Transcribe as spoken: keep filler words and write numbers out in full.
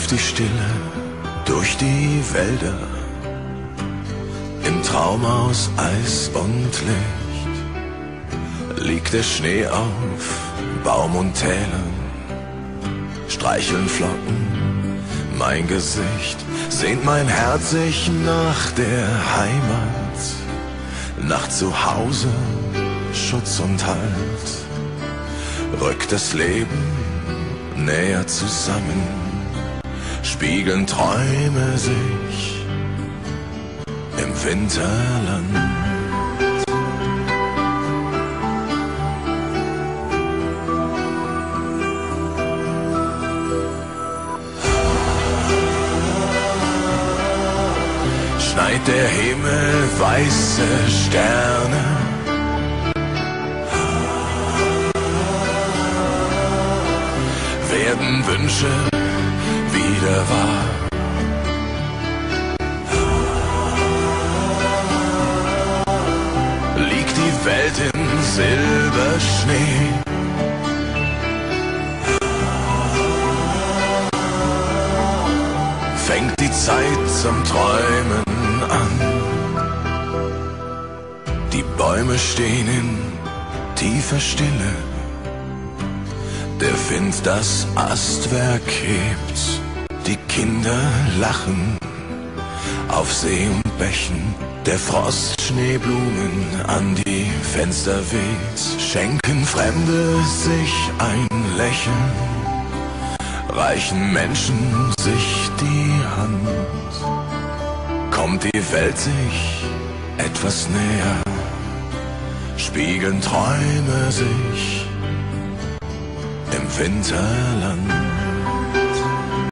läuft die Stille durch die Wälder, im Traum aus Eis und Licht liegt der Schnee auf Baum und Tälern, streicheln Flocken mein Gesicht, sehnt mein Herz sich nach der Heimat, nach Zuhause, Schutz und Halt, rückt das Leben näher zusammen, spiegeln Träume sich im Winterland. Schneit der Himmel weiße Sterne, werden Wünsche wieder wahr. Liegt die Welt in Silberschnee, fängt die Zeit zum Träumen an. Die Bäume stehen in tiefer Stille, der Wind das Astwerk hebt, die Kinder lachen auf See und Bächen, der Frost Schneeblumen an die Fenster weht, schenken Fremde sich ein Lächeln, reichen Menschen sich die Hand, kommt die Welt sich etwas näher, spiegeln Träume sich im Winterland.